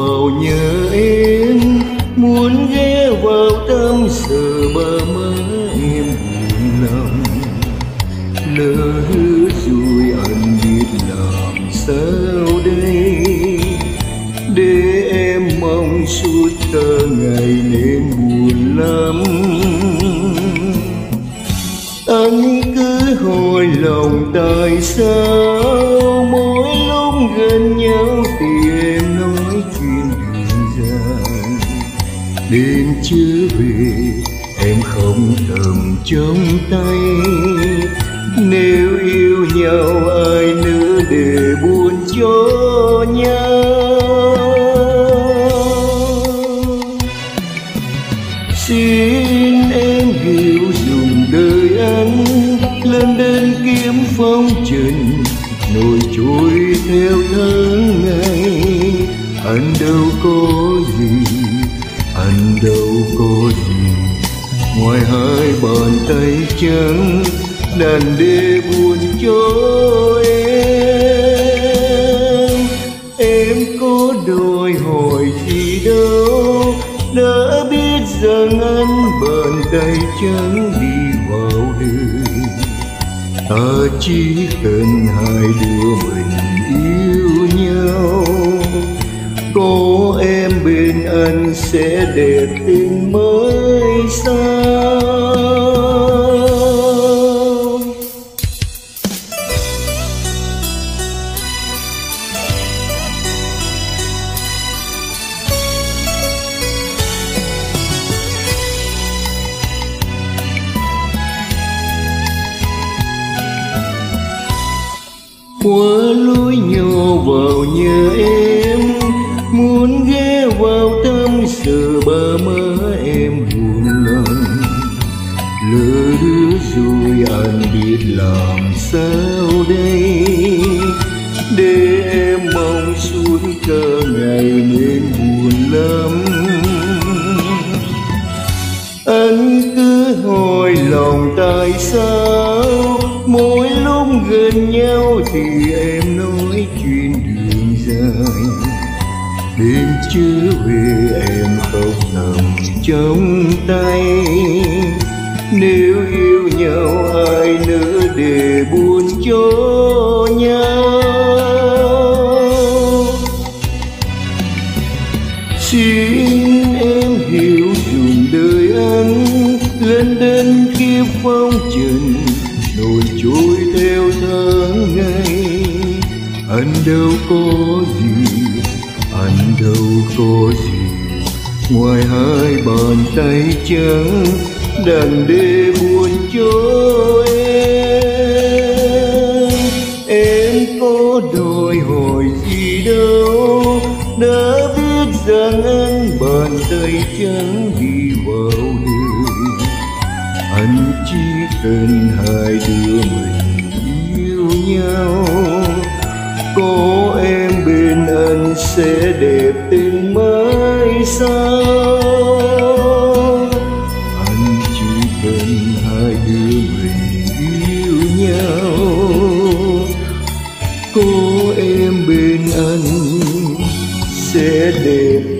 vào nhớ em, muốn ghé vào tâm sự ba má em buồn lòng. Lỡ hứa rồi anh biết làm sao đây, để em mong suốt cả ngày nên buồn lắm. Anh cứ hỏi lòng tại sao mỗi lúc gần nhau thì em nói chuyện đường dài. Đêm chưa về em không cầm trong tay, nếu yêu nhau ai nữa để buồn cho nhau. Xin em hiểu dùng đời anh lên đến kiếm phong trần, nổi trôi theo tháng ngày. Anh đâu có gì, anh đâu có gì, ngoài hai bàn tay trắng đàn để buồn cho em. Em có đòi hỏi gì đâu, đã biết rằng anh bàn tay trắng đi vào đời. Ta chỉ cần hai đứa mình yêu nhau, có em bên anh sẽ đẹp tình mới sao. Qua lối nhỏ vào nhà em, muốn ghé vào tâm sự ba má em buồn lòng. Lỡ hứa rồi anh biết làm sao đây, để em mong suốt cả ngày nên buồn lắm. Anh cứ hỏi lòng tại sao mỗi lúc gần nhau thì em nói chuyện đường dài. Đêm chưa về em khóc nằm trong tay, nếu yêu nhau ai nữa để buồn cho nhau. Xin em hiểu dùng đời anh lên đến kiếp phong trần, nổi trôi theo tháng ngày. Anh đâu có gì, anh đâu có gì, ngoài hai bàn tay trắng đàn để buồn cho em. Em có đòi hỏi gì đâu, đã biết rằng anh bàn tay trắng đi vào đời. Anh chỉ cần hai đứa mình yêu nhau, có em bên anh sẽ đẹp tình mới sao. Anh chỉ cần hai đứa mình yêu nhau, có em bên anh sẽ đẹp